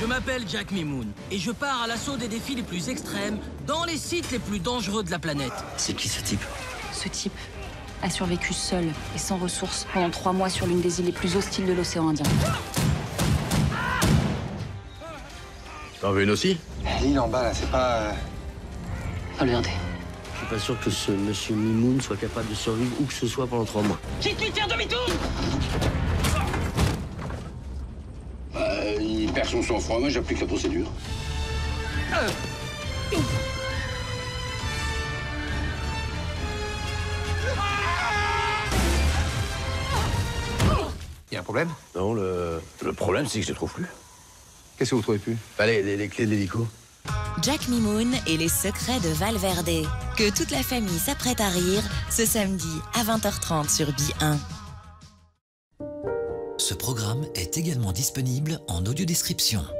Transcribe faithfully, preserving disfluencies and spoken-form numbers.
m'appelle Jack Mimoun et je pars à l'assaut des défis les plus extrêmes dans les sites les plus dangereux de la planète. C'est qui ce type? Ce type a survécu seul et sans ressources pendant trois mois sur l'une des îles les plus hostiles de l'océan Indien. T'en veux une aussi? L'île en bas, là, c'est pas... Euh... Regardez. Je suis pas sûr que ce monsieur Mimoun soit capable de survivre où que ce soit pendant trois mois. Quitte-lui de faire demi-tour! Euh, il perd son sang-froid, moi j'applique la procédure. Euh. Il y a un problème? Non, le, le problème, c'est que je les trouve plus. Qu'est-ce que vous trouvez plus? Allez, les, les clés de l'hélico. Jack Mimoun et les secrets de Valverde. Que toute la famille s'apprête à rire ce samedi à vingt heures trente sur B un. Ce programme est également disponible en audiodescription.